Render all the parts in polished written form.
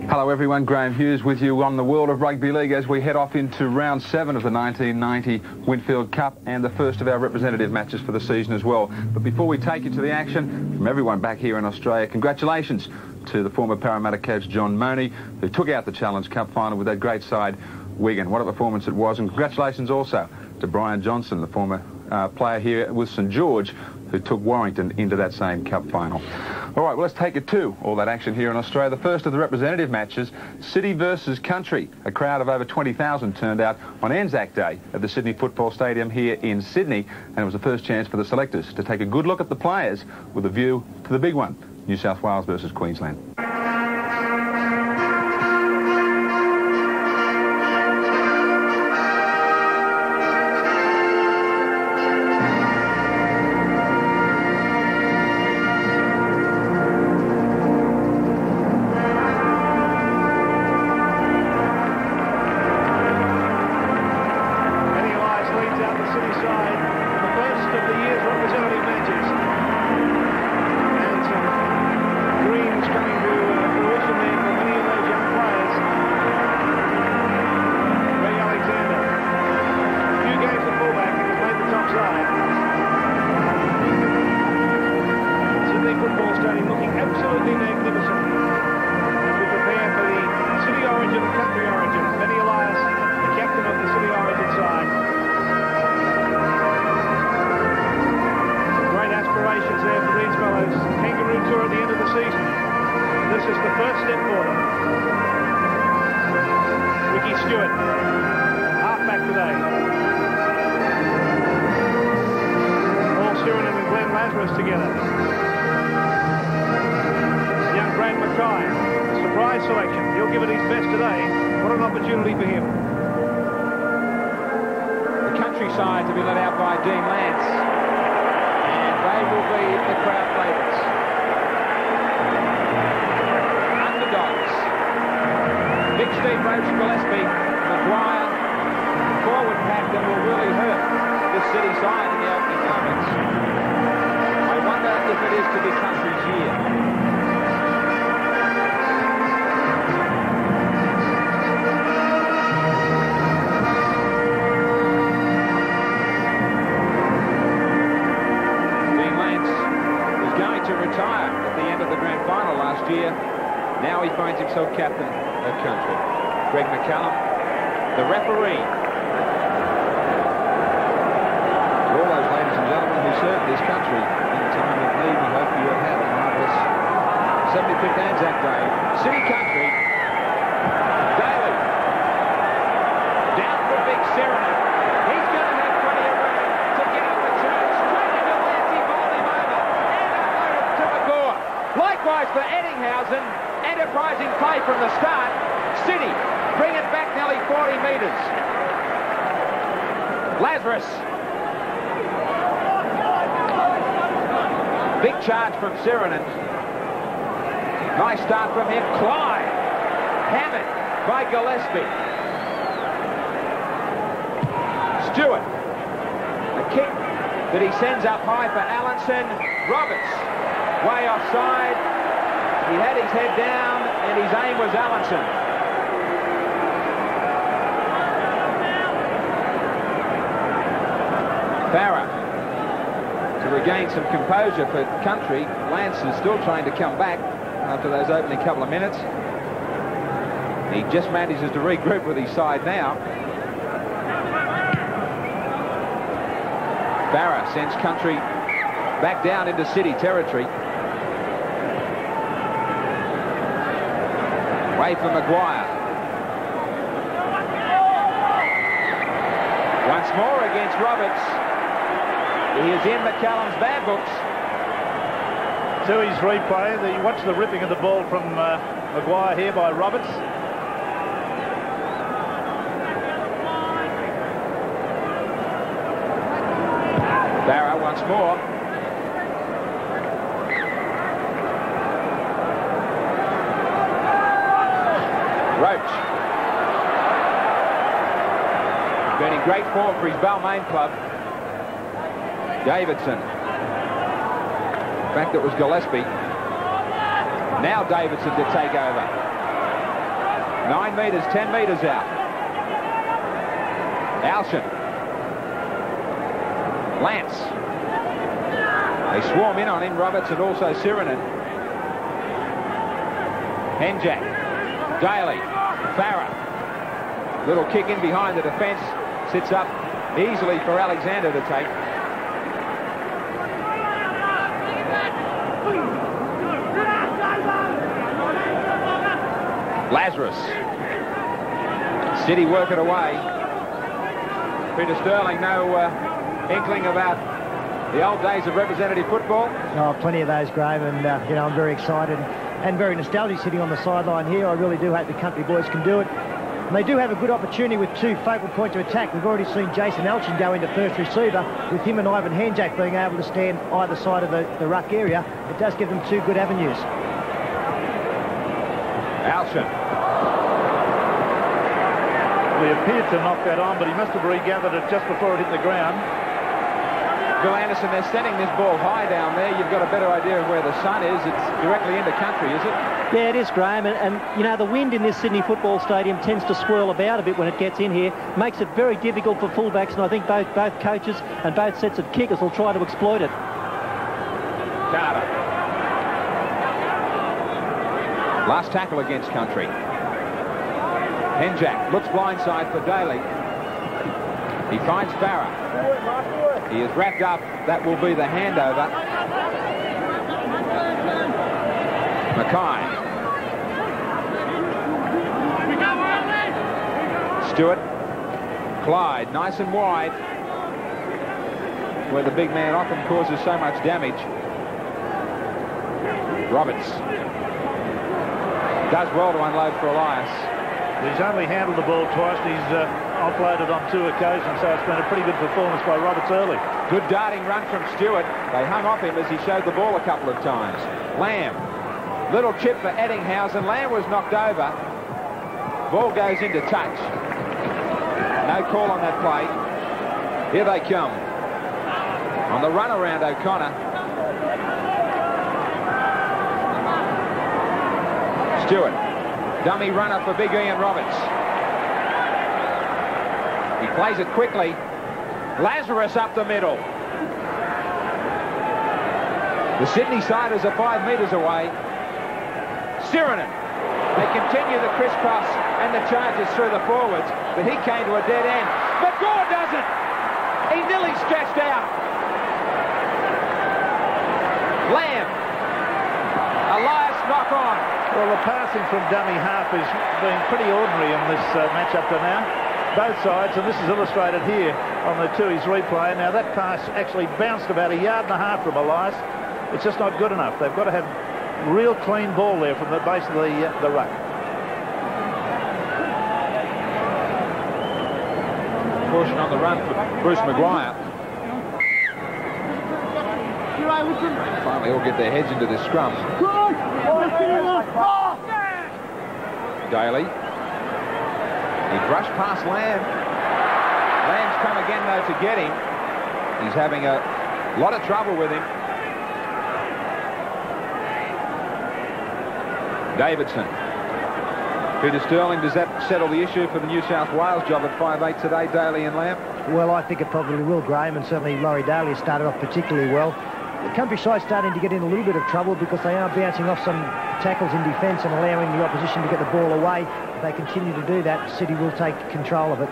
Hello everyone, Graham Hughes with you on the World of Rugby League as we head off into round 7 of the 1990 Winfield Cup and the first of our representative matches for the season as well. But before we take you to the action, from everyone back here in Australia, congratulations to the former Parramatta coach John Mooney, who took out the Challenge Cup final with that great side, Wigan. What a performance it was, and congratulations also to Brian Johnson, the former player here with St George, who took Warrington into that same cup final. All right, well, let's take it to all that action here in Australia. The first of the representative matches, City versus Country. A crowd of over 20,000 turned out on Anzac Day at the Sydney Football Stadium here in Sydney, and it was the first chance for the selectors to take a good look at the players with a view to the big one, New South Wales versus Queensland. Together. Young Brad Mackay, surprise selection. He'll give it his best today. What an opportunity for him. The countryside to be let out by Dean Lance, and they will be the crowd favourites. Underdogs. Big Steve Roach, Gillespie, Maguire, forward pack that will really hurt this City side in the opening moments. I wonder if it is to be Country's year. Dean Lance was going to retire at the end of the grand final last year. Now he finds himself captain of Country. Greg McCallum, the referee. To all those ladies and gentlemen who served this country time of need, we hope you have had a marvellous 75th Anzac Day. City Country. Daly. Down for Big Serenade. He's going to have plenty of room to get up the turn. Straight into Lance, he bowled him over. And unloaded to Magore. Likewise for Eddinghausen. Enterprising play from the start. City bring it back nearly 40 metres. Lazarus. Big charge from Serenade. Nice start from him. Clyde. Hammered by Gillespie. Stewart. A kick that he sends up high for Allenson. Roberts. Way offside. He had his head down and his aim was Allenson. Farah. To regain some composure for Country. Lance is still trying to come back after those opening couple of minutes. He just manages to regroup with his side now. Barra sends Country back down into City territory. Way for Maguire. Once more against Roberts. He is in McCallum's bad books. To his replay, watch the ripping of the ball from Maguire here by Roberts. Barra once more. Roach. Been in great form for his Balmain club. Davidson. In fact, it was Gillespie. Now Davidson to take over. 9 metres, 10 metres out. Alshan. Lance. They swarm in on him, Roberts and also Sirinen. Henjak. Daly. Farah. Little kick in behind the defence. Sits up easily for Alexander to take. Lazarus. City work it away. Peter Sterling, no inkling about the old days of representative football? Oh, plenty of those, Graham, and you know, I'm very excited and very nostalgic sitting on the sideline here. I really do hope the country boys can do it. And they do have a good opportunity with 2 focal points of attack. We've already seen Jason Alshan go into first receiver, with him and Ivan Henjak being able to stand either side of the ruck area. It does give them 2 good avenues. Alshan. He appeared to knock that on, but he must have regathered it just before it hit the ground. Bill Anderson, they're sending this ball high down there. You've got a better idea of where the sun is. It's directly into country, is it? Yeah, it is, Graham. And you know, the wind in this Sydney Football Stadium tends to swirl about a bit when it gets in here. Makes it very difficult for fullbacks, and I think both coaches and both sets of kickers will try to exploit it. Carter. Last tackle against country. Henjak looks blindside for Daly. He finds Farah. He is wrapped up. That will be the handover. Mackay. Stewart. Clyde, nice and wide, where the big man often causes so much damage. Roberts does well to unload for Elias. He's only handled the ball twice. He's offloaded on 2 occasions, so it's been a pretty good performance by Roberts early. Good darting run from Stewart. They hung off him as he showed the ball a couple of times. Lamb. Little chip for Eddinghausen. Lamb was knocked over. Ball goes into touch. No call on that play. Here they come. On the run around O'Connor. Stewart. Dummy runner for big Ian Roberts. He plays it quickly. Lazarus up the middle. The Sydney Siders are 5 metres away. Sirinen. They continue the crisscross and the charges through the forwards, but he came to a dead end. McGaw does it. He nearly stretched out. Lamb. Elias knock on. Well, the passing from dummy half has been pretty ordinary in this match up to now. Both sides, and this is illustrated here on the Tui's replay. Now, that pass actually bounced about 1.5 yards from Elias. It's just not good enough. They've got to have real clean ball there from the base of the ruck. Caution on the run for Bruce Maguire. Finally all get their heads into this scrum. Daly. He brushed past Lamb. Lamb's come again, though, to get him. He's having a lot of trouble with him. Davidson. Peter Sterling, does that settle the issue for the New South Wales job at 5'8" today, Daly and Lamb? Well, I think it probably will, Graham, and certainly Laurie Daly has started off particularly well. The countryside's starting to get in a little bit of trouble because they are bouncing off some tackles in defence and allowing the opposition to get the ball away. If they continue to do that, City will take control of it.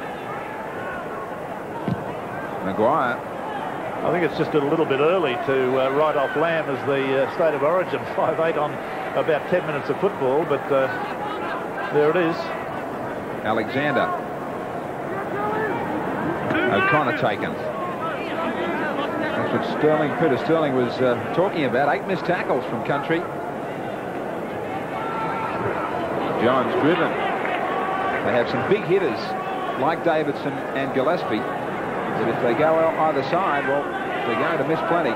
Maguire. I think it's just a little bit early to write off Lamb as the state of origin. 5'8" on about 10 minutes of football, but there it is. Alexander. O'Connor taken. That's what Peter Sterling was talking about. 8 missed tackles from country. Jones driven. They have some big hitters like Davidson and Gillespie. But if they go out either side, well, they're going to miss plenty.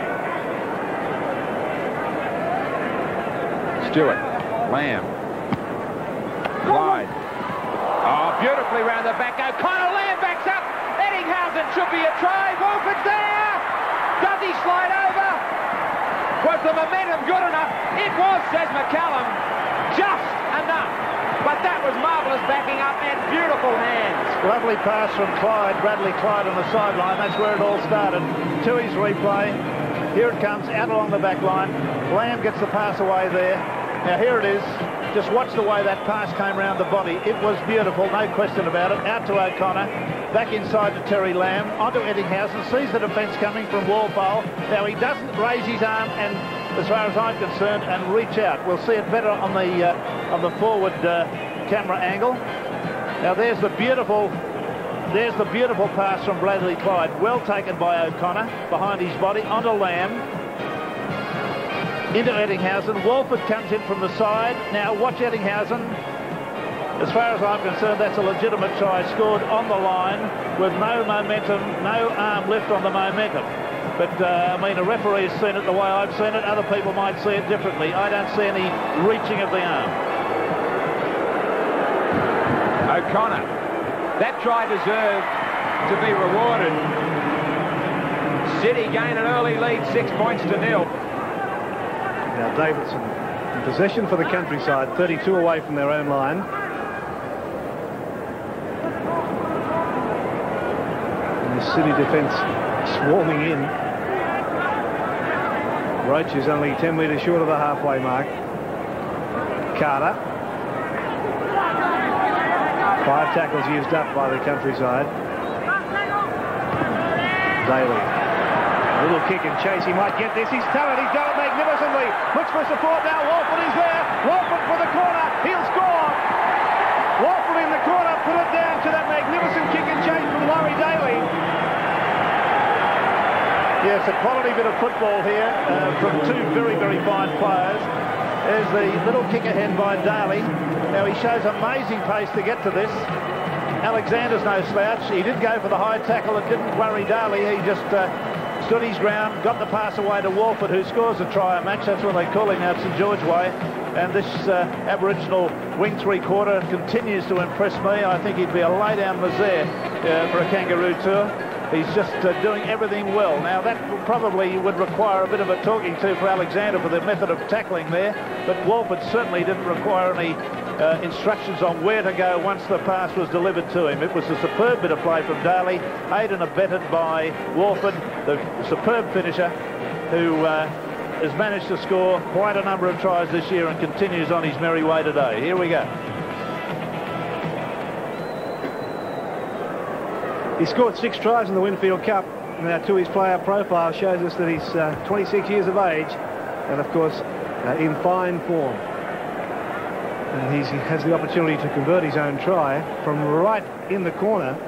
Stewart. Lamb. Clyde. Oh, beautifully round the back. O'Connor. Lamb backs up. Eddinghausen should be a try. Wolford's there. Does he slide over? Was the momentum good enough? It was, says McCallum. Just enough. But that was Douglas backing up and beautiful hands. Lovely pass from Clyde, Bradley Clyde on the sideline. That's where it all started. Tui's replay. Here it comes, out along the back line. Lamb gets the pass away there. Now here it is. Just watch the way that pass came round the body. It was beautiful, no question about it. Out to O'Connor, back inside to Terry Lamb, onto Eddinghausen, sees the defence coming from Walpole. Now he doesn't raise his arm, and as far as I'm concerned, and reach out. We'll see it better on the forward camera angle. Now there's the beautiful pass from Bradley Clyde, well taken by O'Connor, behind his body, onto Lamb. Into Eddinghausen. Walford comes in from the side. Now watch Eddinghausen. As far as I'm concerned, that's a legitimate try scored on the line with no momentum, no arm lift on the momentum. But, I mean, a referee has seen it the way I've seen it. Other people might see it differently. I don't see any reaching of the arm. O'Connor. That try deserved to be rewarded. City gain an early lead, 6 points to 0. Now Davidson in possession for the Countryside, 32 away from their own line. And the City defence swarming in. Roach is only 10 metres short of the halfway mark. Carter. 5 tackles used up by the Countryside. Daly. A little kick and chase, he might get this. He's done it magnificently. Looks for support now. Walford is there. Walford for the corner. He'll score. Walford in the corner. Put it down to that magnificent kick and chase from Laurie Daly. Yes, a quality bit of football here from two very, very fine players. There's the little kick ahead by Daly. Now he shows amazing pace to get to this. Alexander's no slouch. He did go for the high tackle. It didn't worry Daly. He just stood his ground, got the pass away to Walford, who scores a try a match. That's what they call him now at St George Way. And this Aboriginal wing three-quarter continues to impress me. I think he'd be a lay-down misère for a Kangaroo tour. He's just doing everything well. Now that probably would require a bit of a talking to for Alexander for the method of tackling there, but Walford certainly didn't require any instructions on where to go once the pass was delivered to him. It was a superb bit of play from Daly, aided and abetted by Walford, the superb finisher who has managed to score quite a number of tries this year and continues on his merry way today. Here we go. He scored 6 tries in the Winfield Cup. Now, to his player profile shows us that he's 26 years of age and, of course, in fine form. And he has the opportunity to convert his own try from right in the corner.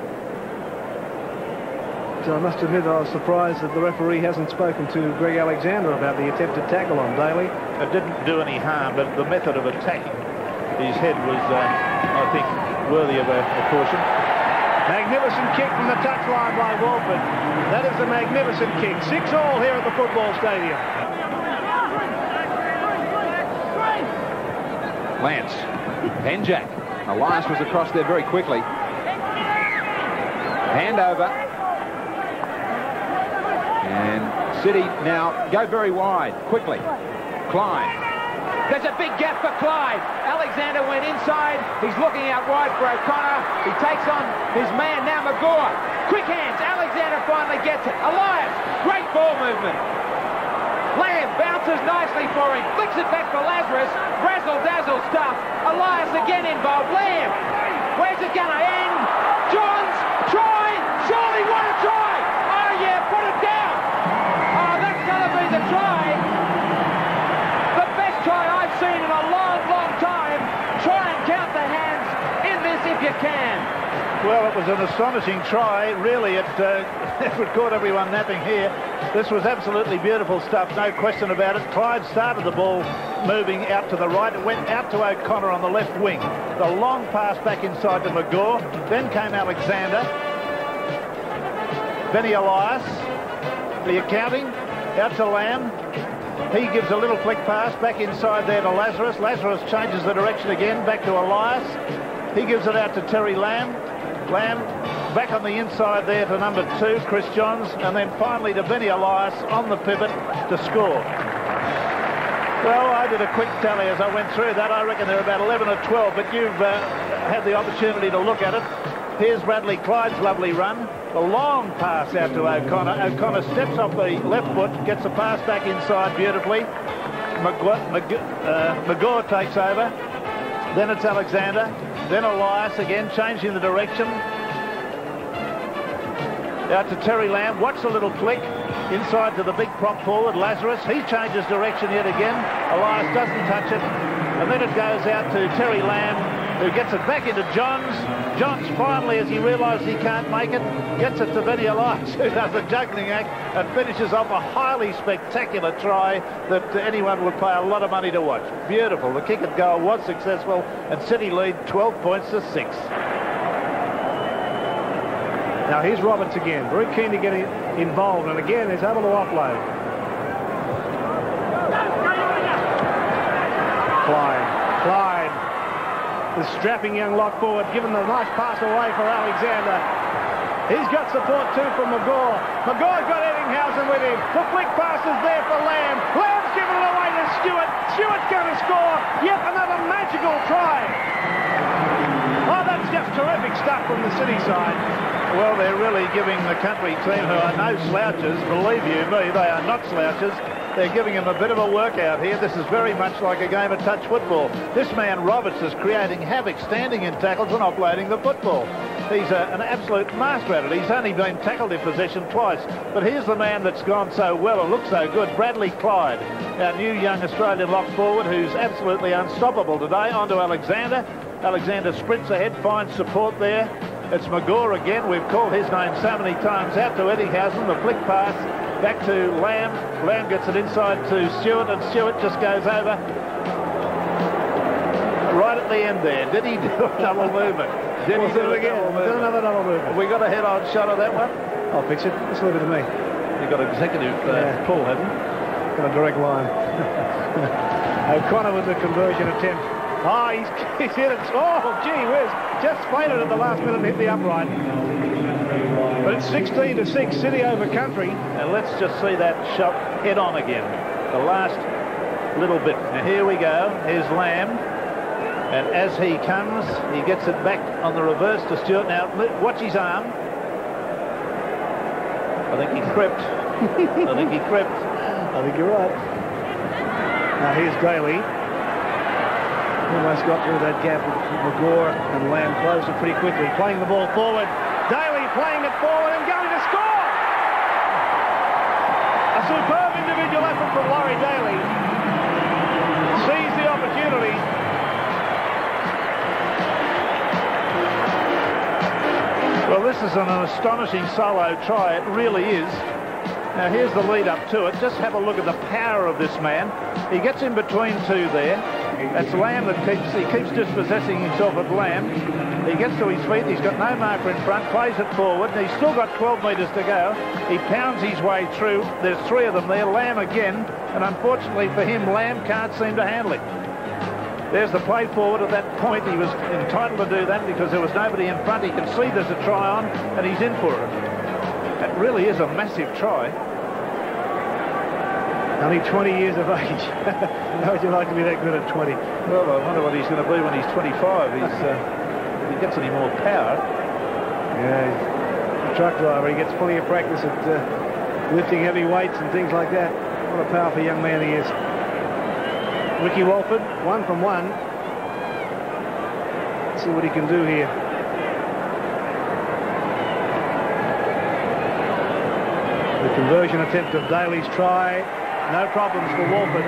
So I must admit I was surprised that the referee hasn't spoken to Greg Alexander about the attempted tackle on Daly. It didn't do any harm, but the method of attacking his head was, I think, worthy of a caution. Magnificent kick from the touchline by Walford. That is a magnificent kick. 6-all here at the football stadium. Lance. Penjack. Elias was across there very quickly. Hand over. And City now go very wide, quickly. Clyde. There's a big gap for Clyde. Alexander went inside. He's looking out wide for O'Connor. He takes on his man now, Magor. Quick hands. Alexander finally gets it. Elias. Great ball movement. Lamb bounces nicely for him. Flicks it back for Lazarus. Razzle-dazzle stuff. Elias again involved. Lamb. Where's it going to end? Johns. Try. Surely what a try. Oh, yeah. Put it down. Oh, that's going to be the try. Try I've seen in a long, long time. Try and count the hands in this if you can. Well, it was an astonishing try. Really, it would caught everyone napping here. This was absolutely beautiful stuff, no question about it. Clyde started the ball moving out to the right. It went out to O'Connor on the left wing. The long pass back inside to Magor. Then came Alexander. Benny Elias. The accounting. Out to Lamb. He gives a little flick pass back inside there to Lazarus. Lazarus changes the direction again, back to Elias. He gives it out to Terry Lamb. Lamb back on the inside there to number 2, Chris Johns. And then finally to Benny Elias on the pivot to score. Well, I did a quick tally as I went through that. I reckon there are about 11 or 12, but you've had the opportunity to look at it. Here's Bradley Clyde's lovely run. A long pass out to O'Connor. O'Connor steps off the left foot, gets the pass back inside beautifully. McGaw takes over. Then it's Alexander. Then Elias again, changing the direction. Out to Terry Lamb. Watch the little flick. Inside to the big prop forward, Lazarus. He changes direction yet again. Elias doesn't touch it. And then it goes out to Terry Lamb, who gets it back into Johns. Johns finally, as he realises he can't make it, gets it to Benny Elias, who does a juggling act and finishes off a highly spectacular try that anyone would pay a lot of money to watch. Beautiful. The kick and goal was successful, and City lead 12 points to 6. Now here's Roberts again, very keen to get involved, and again is able to offload. Clyde, the strapping young lock forward, given the nice pass away for Alexander. He's got support too from McGaw. McGaw's got Eddinghausen with him. The flick pass is there for Lamb. Lamb's given it away to Stewart. Stewart's going to score yet another magical try. Oh, that's just terrific stuff from the City side. Well, they're really giving the country team, who are no slouches, believe you me, they are not slouches. They're giving them a bit of a workout here. This is very much like a game of touch football. This man, Roberts, is creating havoc, standing in tackles and offloading the football. He's an absolute master at it. He's only been tackled in possession twice. But here's the man that's gone so well and looks so good, Bradley Clyde, our new young Australian lock forward, who's absolutely unstoppable today. On to Alexander. Alexander sprints ahead, finds support there. It's McGaw again. We've called his name so many times. Out to Eddinghausen. The flick pass back to Lamb. Lamb gets it inside to Stewart, and Stewart just goes over. Right at the end there. Did he do a double movement? Did he do it again? Do another double movement. Have we got a head-on shot of that one? I'll fix it. Just leave it to me. You've got executive pull, haven't you? Got a direct line. O'Connor with the conversion attempt. Oh, he's hit it. Oh, gee whiz. Just faded at the last minute and hit the upright. But it's 16-6, City over country. And let's just see that shot head on again. The last little bit. Now here we go. Here's Lamb. And as he comes, he gets it back on the reverse to Stewart. Now, watch his arm. I think he crept. I think he crept. I think you're right. Now here's Daly. Almost got through that gap with McGaw, and Lamb closed it pretty quickly. Playing the ball forward. Daly playing it forward and going to score! A superb individual effort from Laurie Daly. Sees the opportunity. Well, this is an astonishing solo try. It really is. Now, here's the lead up to it. Just have a look at the power of this man. He gets in between two there. That's Lamb that keeps dispossessing himself of Lamb. He gets to his feet. He's got no marker in front. Plays it forward. And he's still got 12 metres to go. He pounds his way through. There's 3 of them there. Lamb again. And unfortunately for him, Lamb can't seem to handle it. There's the play forward at that point. He was entitled to do that because there was nobody in front. He can see there's a try on, and he's in for it. That really is a massive try. Only 20 years of age. How would you like to be that good at 20? Well, I wonder what he's going to be when he's 25. If he gets any more power. Yeah, he's a truck driver. He gets plenty of practice at lifting heavy weights and things like that. What a powerful young man he is. Ricky Walford, 1 from 1. Let's see what he can do here. The conversion attempt of Daly's try. No problems for Walford.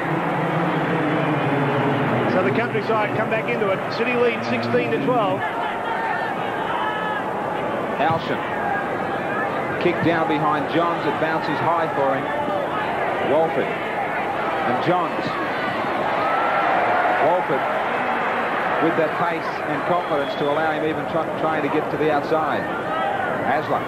So the countryside come back into it. City lead 16-12. Alshan. Kick down behind Johns. It bounces high for him. Walford. And Johns. Walford with that pace and confidence to allow him even trying to get to the outside. Hasler.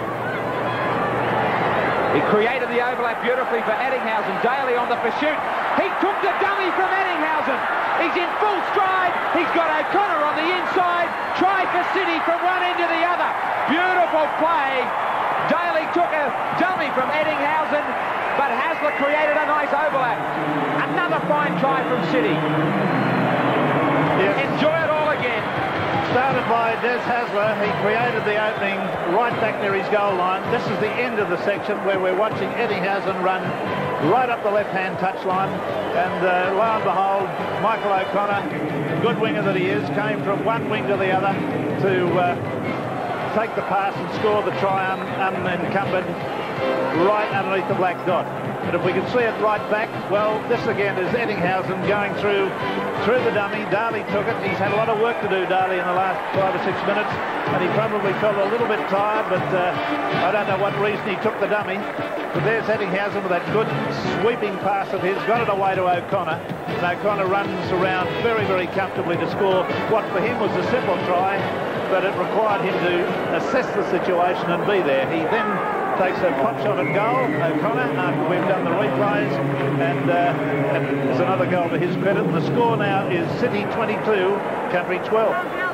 He created the overlap beautifully for Eddinghausen. Daly on the pursuit. He took the dummy from Eddinghausen. He's in full stride. He's got O'Connor on the inside. Try for City from one end to the other. Beautiful play. Daly took a dummy from Eddinghausen. but Hasler created a nice overlap. Another fine try from City. Yes. Enjoy it all again. Started by Des Hasler. He created the opening right back near his goal line. This is the end of the section where we're watching Eddinghausen run right up the left-hand touchline. And lo and behold, Michael O'Connor, good winger that he is, came from one wing to the other to take the pass and score the try unencumbered right underneath the black dot. But if we can see it right back, well, this again is Eddinghausen going through the dummy. Darley took it. He's had a lot of work to do, Darley, in the last 5 or 6 minutes, and he probably felt a little bit tired, but I don't know what reason he took the dummy. But there's Eddinghausen with that good sweeping pass of his, got it away to O'Connor, and O'Connor runs around very, very comfortably to score what for him was a simple try, but it required him to assess the situation and be there. He then takes a pot shot at goal, O'Connor, after we've done the replays, and it's another goal to his credit. The score now is City 22, Country 12.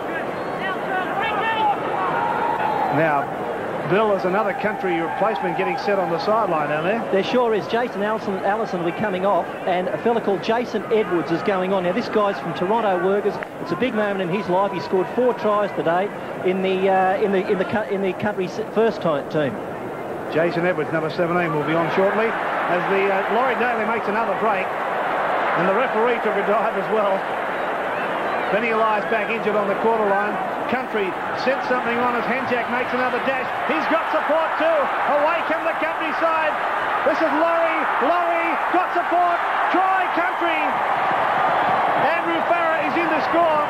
Now, Bill, there's another Country replacement getting set on the sideline down there. There sure is. Jason Allison will be coming off, and a fella called Jason Edwards is going on. Now, this guy's from Toronto Workers. It's a big moment in his life. He scored 4 tries today in the Country's first team. Jason Edwards, number 17, will be on shortly as the Laurie Daly makes another break, and the referee took a dive as well. Benny Elias back injured on the quarter line. Country sent something on as Henjak makes another dash. He's got support too. Away come the Country side. This is Laurie. Laurie got support. Try Country. Andrew Farah is in to score.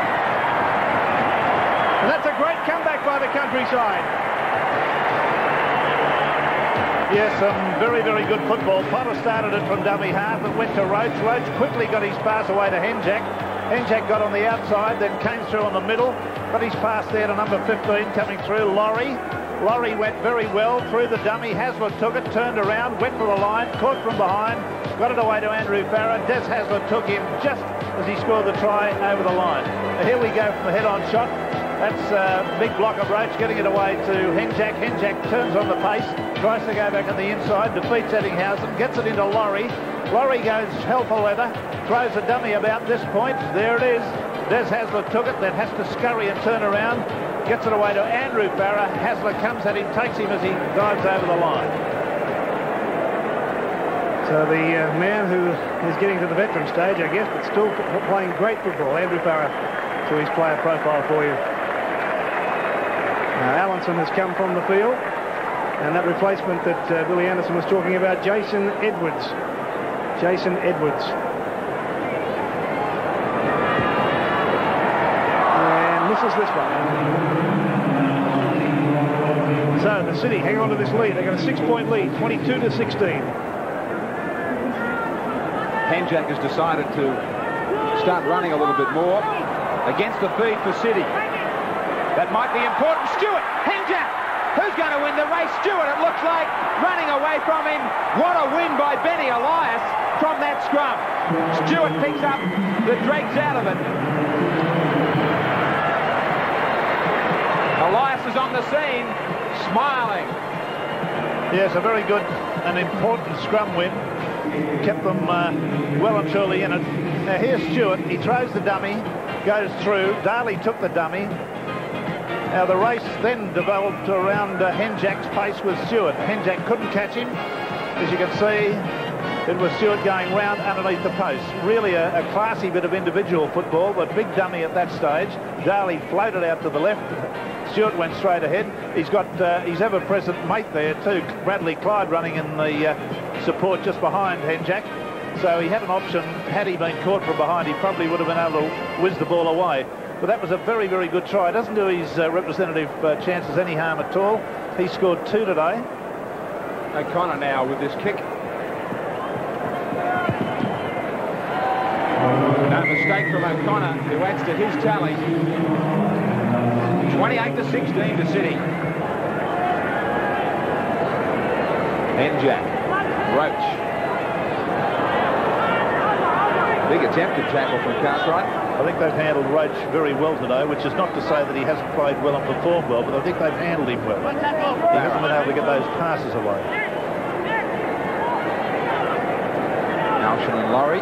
And that's a great comeback by the Country side. Yes, some very, very good football. Potter started it from dummy half. It went to Roach. Roach quickly got his pass away to Henjak. Henjak got on the outside, then came through on the middle. Got his pass there to number 15 coming through, Laurie. Laurie went very well through the dummy. Hasler took it, turned around, went for the line, caught from behind, got it away to Andrew Farah. Des Hasler took him just as he scored the try over the line. Now here we go from the head-on shot. That's a big block of Roach getting it away to Henjak. Henjak turns on the pace, tries to go back on the inside, defeats Eddinghausen, gets it into Laurie. Laurie goes hell for leather, throws a dummy about this point. There it is. Des Hasler took it, then has to scurry and turn around, gets it away to Andrew Farah. Hasler comes at him, takes him as he dives over the line. So the man who is getting to the veteran stage, I guess, but still playing great football, Andrew Farah, to his player profile for you. Now, Allenson has come from the field, and that replacement that Billy Anderson was talking about, Jason Edwards. Jason Edwards. And misses this one. So the City hang on to this lead. They've got a 6-point lead, 22-16. Henjak has decided to start running a little bit more against the feed for City. That might be important. Stewart, Henjak, who's going to win the race? Stewart, it looks like, running away from him. What a win by Benny Elias from that scrum. Stewart picks up the dregs out of it. Elias is on the scene, smiling. Yes, a very good and important scrum win. Kept them well and truly in it. Now here's Stewart. He throws the dummy, goes through. Darley took the dummy. Now the race then developed around Henjak's pace with Stewart. Henjak couldn't catch him. As you can see, it was Stewart going round underneath the post. Really a classy bit of individual football, but big dummy at that stage. Darley floated out to the left. Stewart went straight ahead. He's got his ever-present mate there too, Bradley Clyde, running in the support just behind Henjak. So he had an option. Had he been caught from behind, he probably would have been able to whiz the ball away. But that was a very, very good try. It doesn't do his representative chances any harm at all. He scored 2 today. O'Connor now with this kick. No mistake from O'Connor, who adds to his tally. 28-16 to City. Henjak, Roach. Big attempted tackle from Cartwright. I think they've handled Roach very well today, which is not to say that he hasn't played well and performed well, but I think they've handled him well. He hasn't been able to get those passes away. Marshall and Laurie.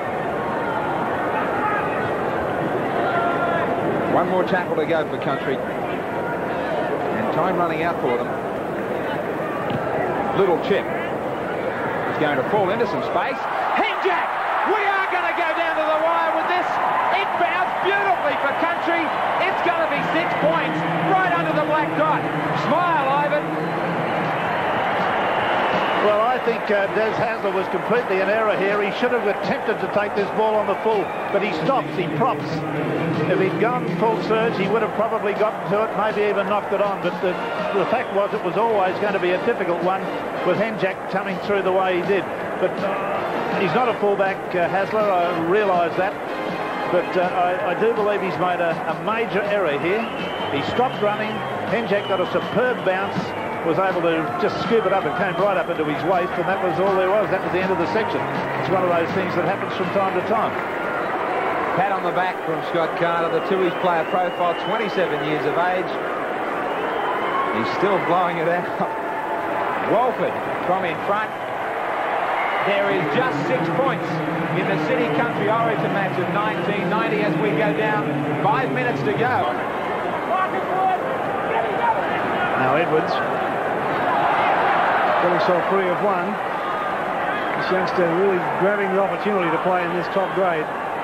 One more tackle to go for Country. And time running out for them. Little chip. It's going to fall into some space. Henjack! We are going to go down to the wire with this. It bounced beautifully for Country. It's going to be 6 points right under the black dot. Smile, Ivan. Well, I think Des Hasler was completely in error here. He should have attempted to take this ball on the full, but he stops, he props. If he'd gone full surge, he would have probably gotten to it, maybe even knocked it on. But the fact was it was always going to be a difficult one with Henjack coming through the way he did. But he's not a fullback, Hasler, I realise that. But I do believe he's made a major error here. He stopped running. Henjack got a superb bounce, was able to just scoop it up and came right up into his waist, and that was all there was. That was the end of the section. It's one of those things that happens from time to time. Pat on the back from Scott Carter, the Tooheys player profile, 27 years of age. He's still blowing it out. Walford from in front. There is just 6 points in the City Country Origin match of 1990 as we go down. 5 minutes to go. Now Edwards got himself free of one. This youngster really grabbing the opportunity to play in this top grade.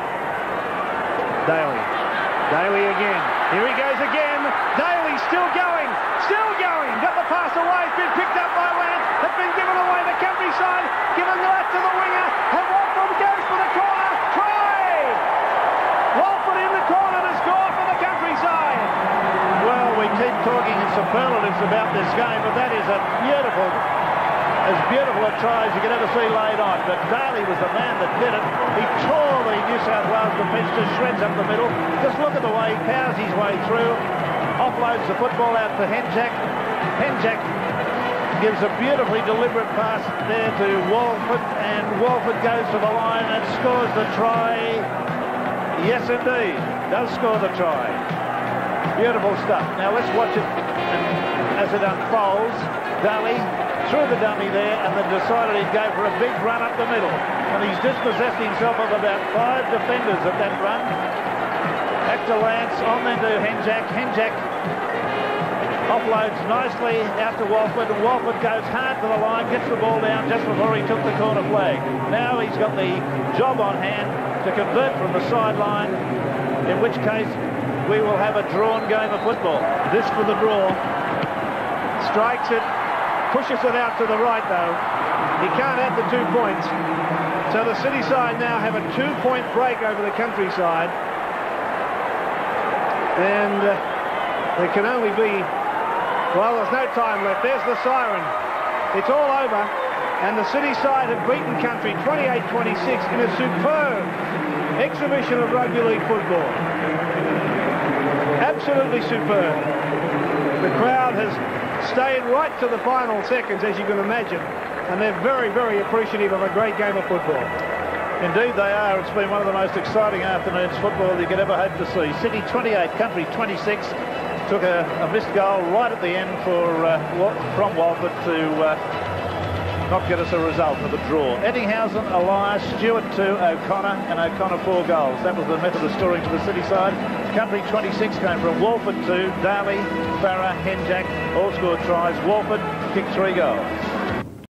Daly. Daly again. Here he goes again. Daly still going. Still going. Got the pass away. It's been picked up by Lance. It's been given away the Countryside. Given that to the winger. And Walford goes for the corner. Try! Walford in the corner to score for the Countryside. Well, we keep talking in superlatives about this game, but that is as beautiful a try as you could ever see laid on. But Daly was the man that did it. He tore the New South Wales defence to shreds up the middle. Just look at the way he powers his way through. Offloads the football out to Henjack. Henjack gives a beautifully deliberate pass there to Walford, and Walford goes to the line and scores the try. Yes, indeed. Does score the try. Beautiful stuff. Now let's watch it as it unfolds. Daly threw the dummy there and then decided he'd go for a big run up the middle. And he's dispossessed himself of about 5 defenders at that run. Back to Lance, on then to Henjack. Henjack offloads nicely out to Walford. Walford goes hard to the line, gets the ball down just before he took the corner flag. Now he's got the job on hand to convert from the sideline, in which case we will have a drawn game of football. This for the draw. Strikes it. Pushes it out to the right, though. He can't add the 2 points. So the City side now have a 2-point break over the Countryside. And there can only be... Well, there's no time left. There's the siren. It's all over. And the City side have beaten Country 28-26 in a superb exhibition of rugby league football. Absolutely superb. The crowd has stayed right to the final seconds, as you can imagine, and they're very, very appreciative of a great game of football. Indeed they are. It's been one of the most exciting afternoons football you could ever hope to see. City 28, Country 26. Took a missed goal right at the end from Walford to not get us a result of a draw. Ettinghausen, Elias, Stewart 2, O'Connor, and O'Connor 4 goals. That was the method of scoring to the City side. Country 26 came from Walford 2, Daly, Farah, Henjack, all scored tries. Walford kicked 3 goals.